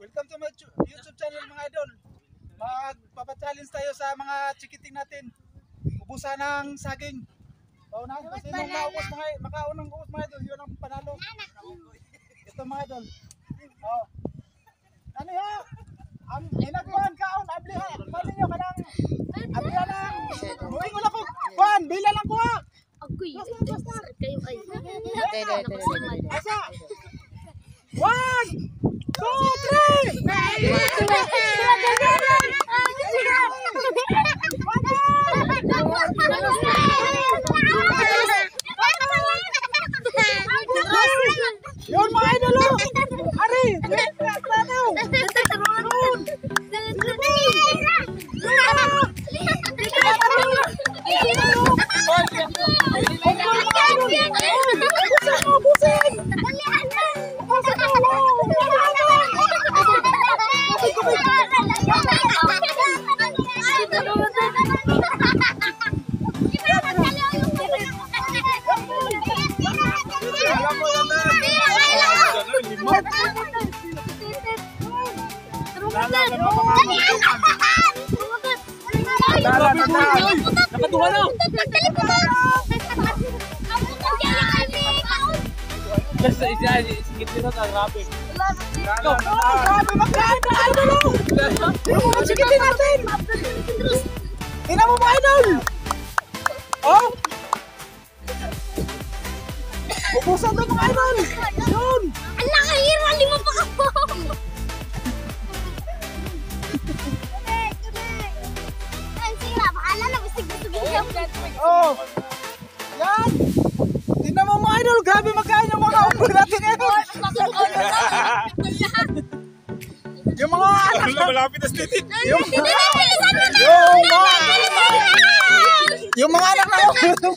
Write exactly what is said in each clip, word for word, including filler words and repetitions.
Welcome to my YouTube channel mga idol. Magpapa-challenge tayo sa mga chikiting natin. Ubusan ng saging. Paunahan kasi nung maubos mga makaunang ubos mga idol, yun ang panalo. Ito mga idol. Oh. Ano yo? Ang inagwan kaon abli ha. Pali nyo kanang abli lang. Muing wala ko. Kuan, bila lang ko ha. Agoy, kayo ay. Asa? One, two, three. Yun mga idol. Ari, tanaw. Nakatuwa na! Basta isa, sikit nito ka, grabe. Grabe, magkain na, idol! Tingnan mo, sikitin natin! Tingnan mo mga idol! Oh! Ubusan doon mga idol! Yun! Ang nakahira, lima pa ako! Oh! Yan! Tingnan mo mga idol, grabe magkain yung mga upo natin ngayon! Yung mga anak na... Malapit na stitin! Yung mga... Yung mga... Yung mga anak na...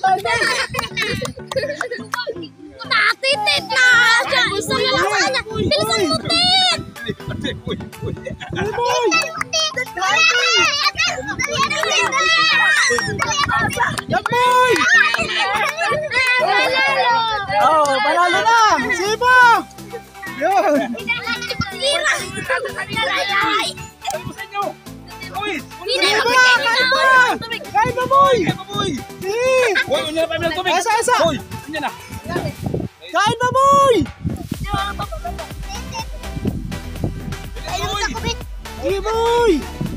Natitit na! Gusto nyo lang sana! Bilisan mo, Tit! Boy! Yan boy! Oh, panalo na! Sipa! Yun! Sipa! Kain ba? Kain ba boy? Si! Boy, unya na pa bilang tubig! Asa, asa! Boy, unya na! Kain ba boy? Si boy!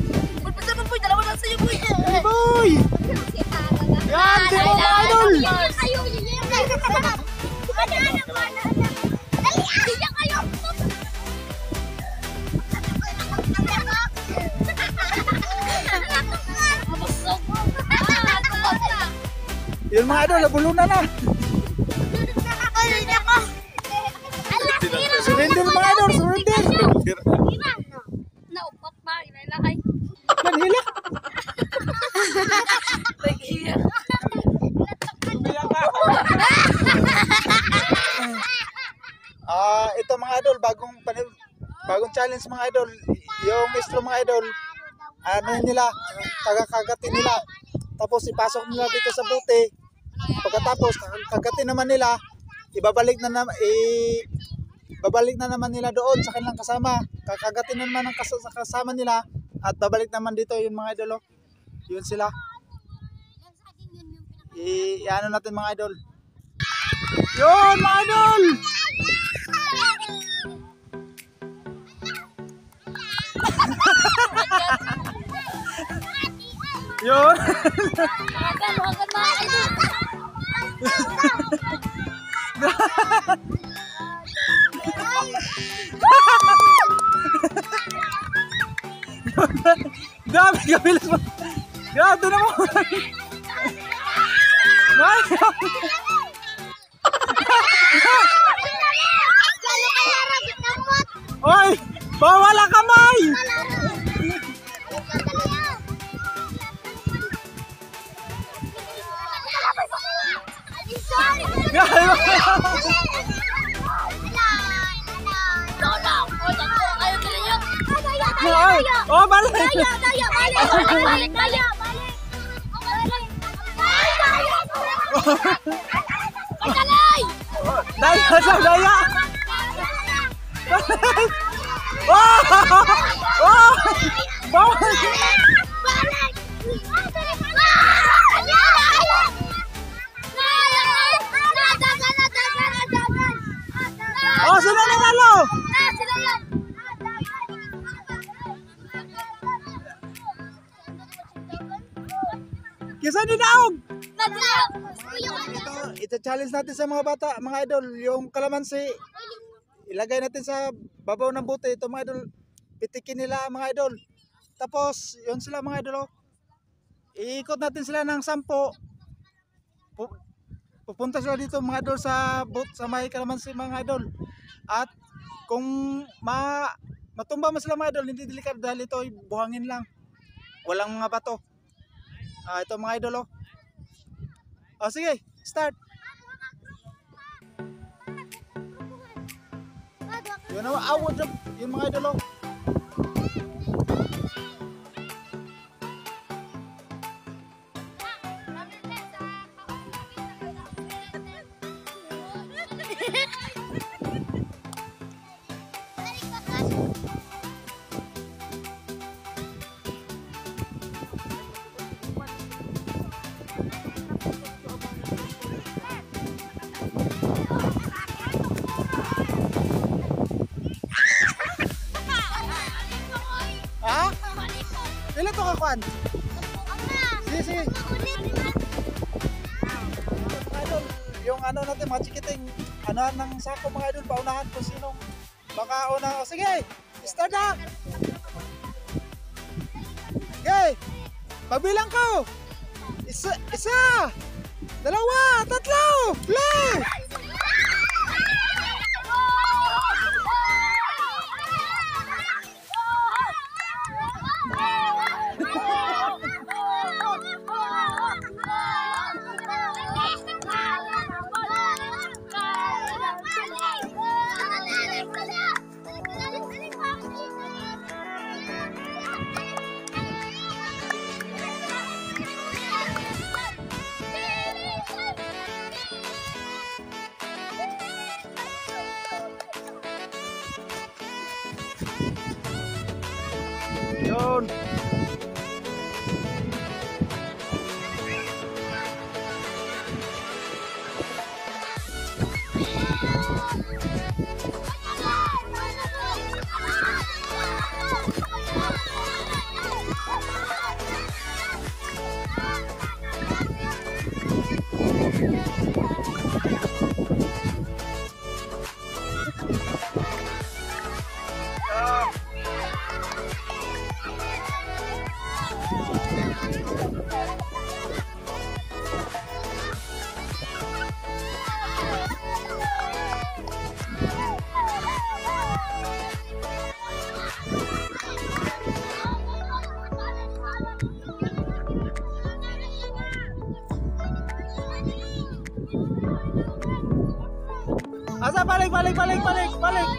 Si boy! Yan! Di mo mga idol! Yun mga idol, nabulunan na! Surrender mga idol, surrender! Naupat ba? Inalakay. Manhilak! Ah, ito mga idol, bagong bagong challenge mga idol. Yung istro mga idol, ano nila, kagakagatin nila. Tapos ipasok nila dito sa bote. Pagkatapos kagatin naman nila, ibabalik na naman i babalik na naman nila doon sa kanilang kasama. Kakagatin na naman ang kas kasama nila at babalik naman dito yung mga idol. Oh. Yun sila. I ano natin mga idol. Yun mga idol. Yun. Makan, makan mga idol. Grabe kabilas mo. Grabe na mo. Oy, bawal ang kamay. Oh, balik. Daya, daya, balik, balik, daya, balik. Pagkalay! Daya, daya. Oh! Oh! Bawal! Oh, sino nanalo? Kisa ni Daog! Ito, ito challenge natin sa mga bata, mga idol, yung kalamansi. Ilagay natin sa babaw ng bote. Ito mga idol, pitikin nila mga idol. Tapos, yun sila mga idol. Oh. Iikot natin sila ng sampo. Pu- Pupunta sila dito mga idol sa boat, sa may kalamansi mga idol. At kung ma matumba mo sila mga idol, hindi delikado dahil ito ay buhangin lang. Walang mga bato. Ah, ito mga idol oh. Oh, sige, start. Yun na, award yung mga idol oh. Ha? Ilan to kakuan? Sige, sige. Mga idol, yung ano natin, mga chikiting, ano ng sako mga idol, paunahan kung sinong makauna. O sige, start na! Okay, pabilang ko! Isa, isa! Dalawa! Tatlo! Play! Yun. Asa balik balik balik balik balik.